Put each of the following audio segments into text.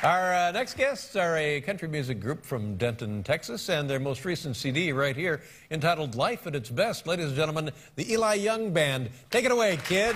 Our next guests are a country music group from Denton, Texas, and their most recent CD right here, entitled Life at Its Best. Ladies and gentlemen, the Eli Young Band. Take it away, kids.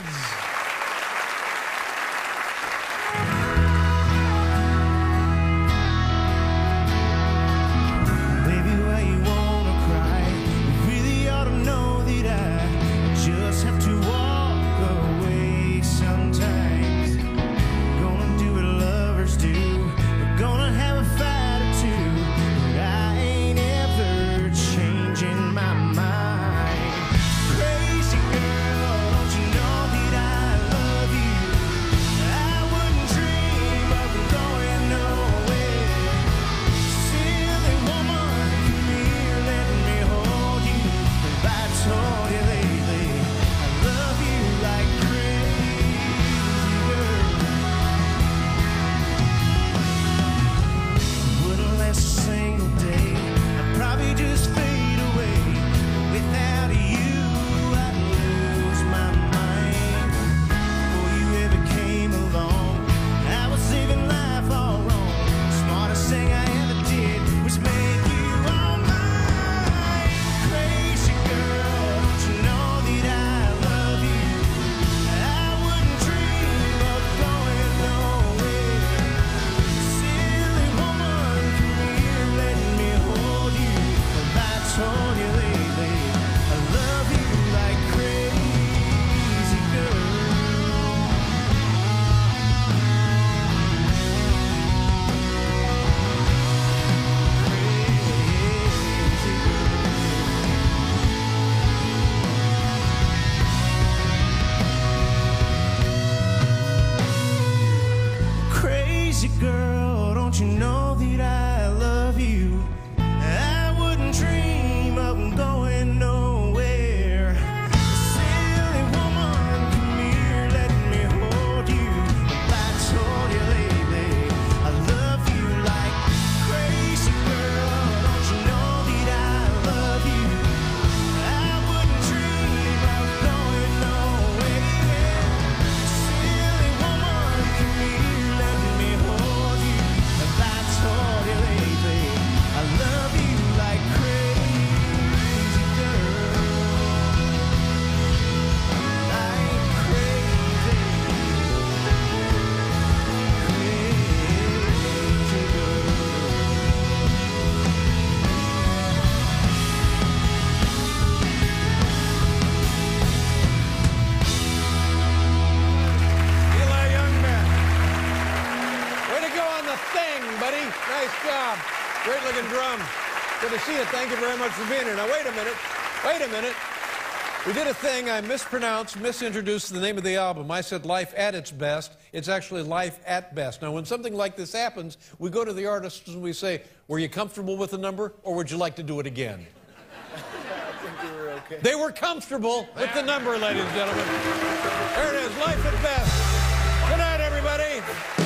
Girl, don't you know that I love you? I wouldn't dream of going nowhere. Silly woman, come here, let me hold you. I told you lately, I love you like crazy. Girl, don't you know that I love you? I wouldn't dream of going nowhere. Silly woman, come here, let me hold you. I told you lately, I love you like crazy, girl. Like crazy, crazy girl. Eli Young Band. Way to go on the thing, buddy. Nice job. Great looking drums. Good to see you. Thank you very much for being here. Now, wait a minute. Wait a minute. We did a thing. I mispronounced, misintroduced the name of the album. I said Life at Its Best. It's actually Life at Best. Now, when something like this happens, we go to the artists and we say, were you comfortable with the number, or would you like to do it again? I think we were okay. They were comfortable with the number, ladies and gentlemen. There it is, Life at Best. Good night, everybody.